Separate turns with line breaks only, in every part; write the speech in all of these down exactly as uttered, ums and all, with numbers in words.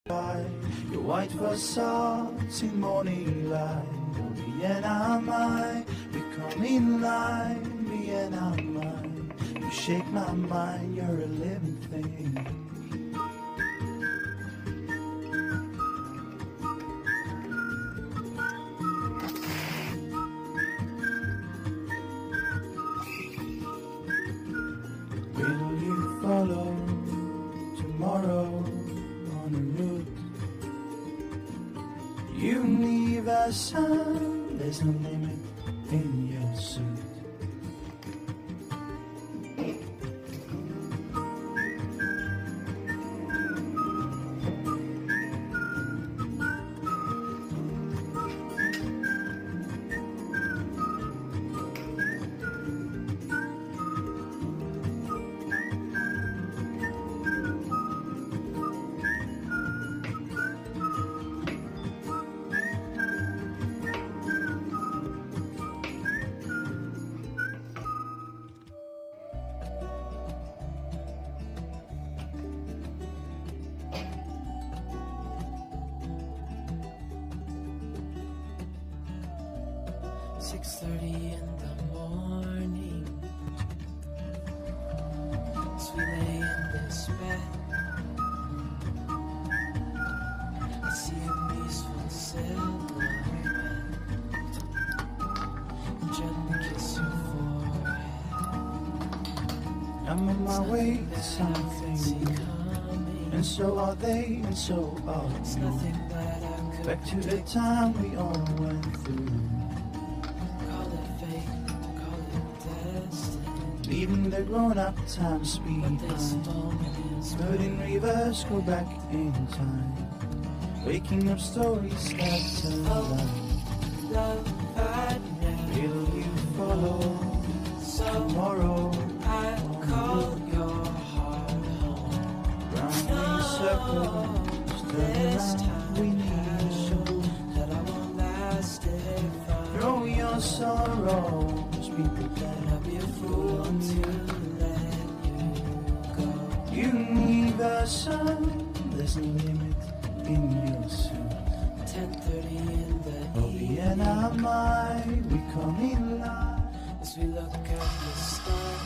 Your white Versace morning light. Me and I might become in line. Me and I might. You shake my mind. You're a living thing. Will you follow tomorrow on a route? Universal, there's no limit in your suit.
six thirty in the morning, as we lay in this bed, I see a peaceful silhouette and gently kiss your forehead.
I'm on my way to something, and so are they, and so are you. Back to the time we all went through. Leaving the grown-up time speed behind. But in reverse, go back in time. Waking up stories that tell life. Will you follow tomorrow?
I call your heart home.
Round in circles, turn around, we need show
that I won't last if I
throw your sorrows, be prepared.
Be a fool to let you go.
Universal, there's no limit in your suit.
Ten thirty in the
Oh,
evening,
and I might, we come in line
as we look at the stars.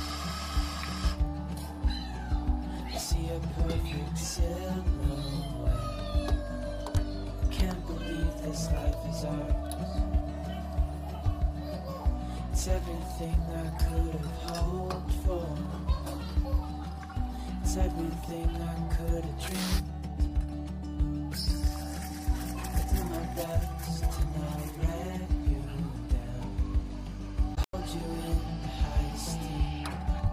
I see a perfect silhouette. Can't believe this life is ours. It's everything I could have hoped for. It's everything I could have dreamed. I do my best to not let you down. Hold you in high esteem.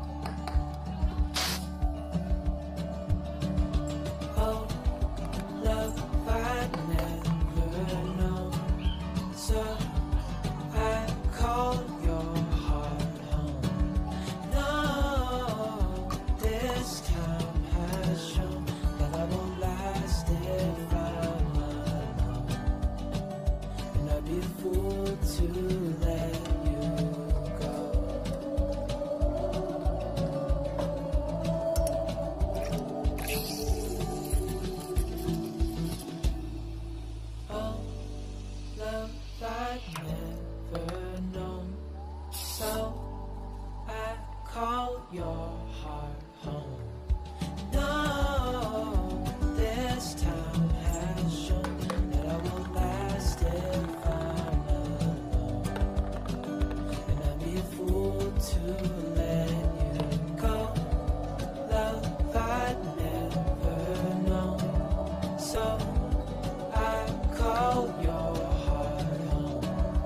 Oh, love I'd never known. So I call your heart home. No, this time has shown that I won't last if I'm alone. And I'd be a fool to let you go. Oh, love I'd never known. So I call your heart home. No, this time has shown that I won't last if I'm alone. And I'd be a fool to let you go. Love I'd never known. So I call your heart home.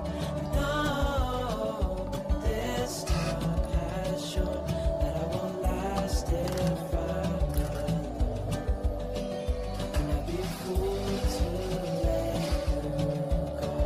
No, this time has shown that I won't last if I'm alone. And I'd be a fool to let you go.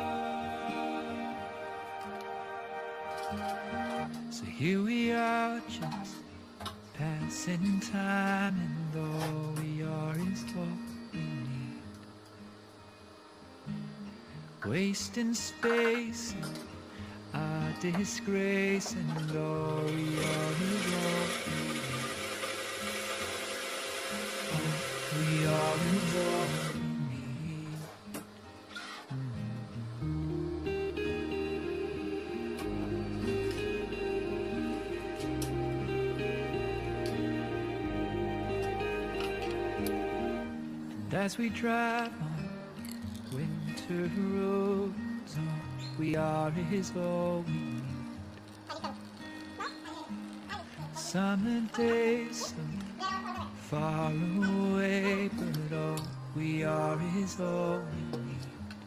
So here we are,
patience, passing time, and all we are is all we need. Wasting space, our disgrace, and all we are is all we need. All we are is all we need. And as we drive on winter roads, all we are is all we need. Summer days so far away, but all we are is all we need.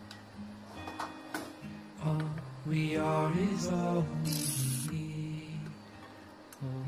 All we are is all we need. Oh.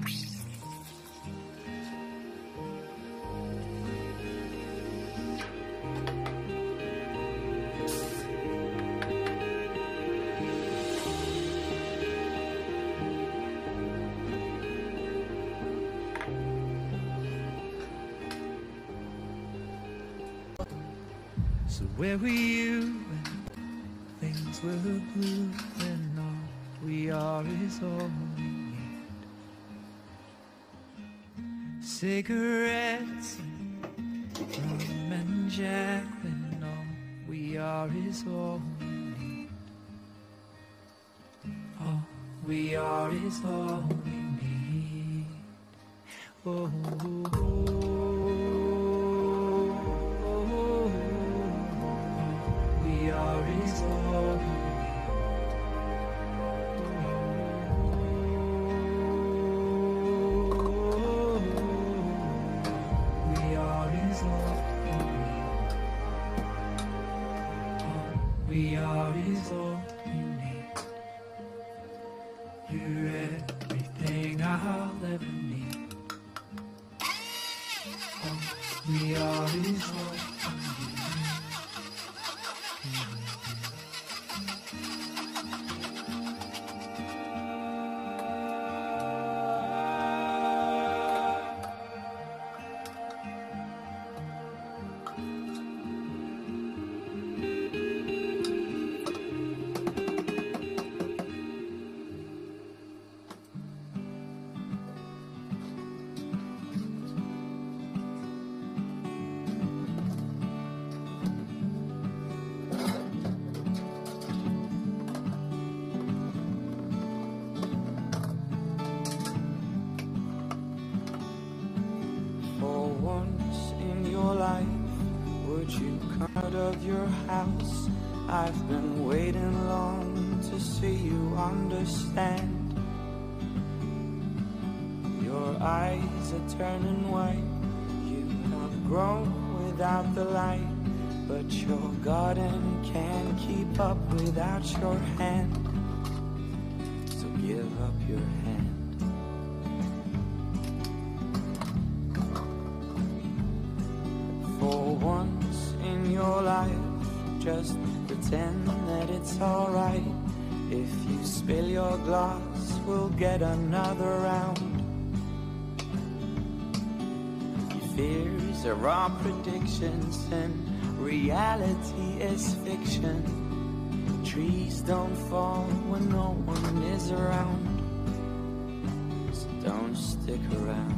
So where were you when things were blue, and all we are is all we need? Cigarettes and rum and jack, and all we are is all we need. All we are is all we need. Oh, oh, oh. We are is all we need. We are is all we need. All we are is all we need. You're everything I'll ever need. All we are is all we need. Your house, I've been waiting long to see you understand. Your eyes are turning white. You have grown without the light, but your garden can't keep up without your hand. So give up your hand. For once in your life, just pretend that it's alright. If you spill your glass, we'll get another round. Your fears are our predictions, and reality is fiction. Trees don't fall when no one is around, so don't stick around.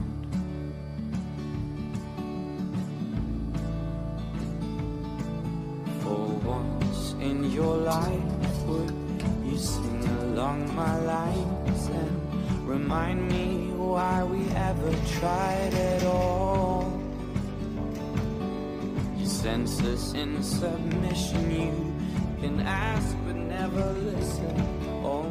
In your life, would you sing along my lines and remind me why we ever tried at all? You sense us in submission, you can ask but never listen. All